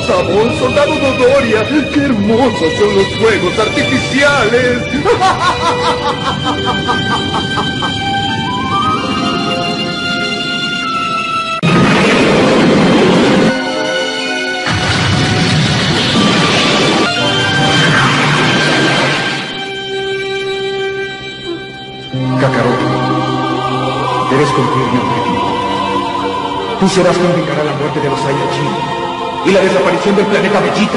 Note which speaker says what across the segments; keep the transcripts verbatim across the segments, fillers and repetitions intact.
Speaker 1: sabor, soldado Dodoria! ¡Qué hermosos son los fuegos artificiales!
Speaker 2: Kakaroto, debes cumplir mi objetivo. Tú serás quien vengará la muerte de los Saiyajin y la desaparición del planeta Vegeta.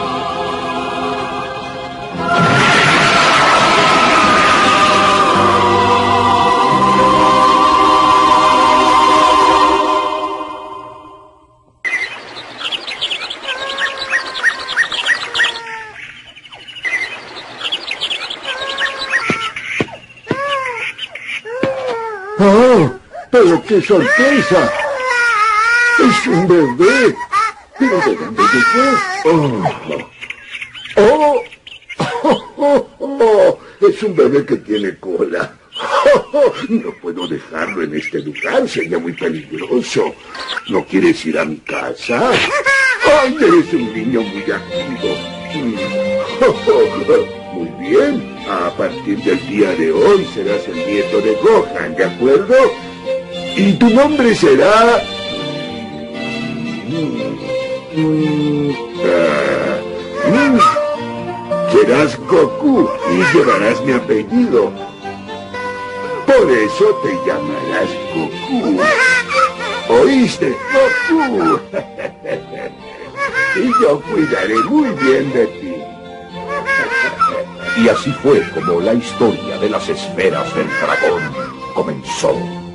Speaker 3: ¡Oh! ¡Pero qué sorpresa! ¡Es un bebé! ¿Pero de dónde llegó? ¡Oh! ¡Oh! ¡Oh! ¡Oh! ¡Oh! Es un bebé que tiene cola. ¡Oh! ¡Oh! No puedo dejarlo en este lugar, sería muy peligroso. ¿No quieres ir a mi casa? ¡Ay, eres un niño muy activo! ¡Oh! ¡Oh! Muy bien. A partir del día de hoy serás el nieto de Gohan, ¿de acuerdo? Y tu nombre será... Mm, ah, mm, serás Goku y llevarás mi apellido. Por eso te llamarás Goku. ¿Oíste, Goku? Y yo cuidaré muy bien de ti.
Speaker 2: Y así fue como la historia de las esferas del dragón comenzó.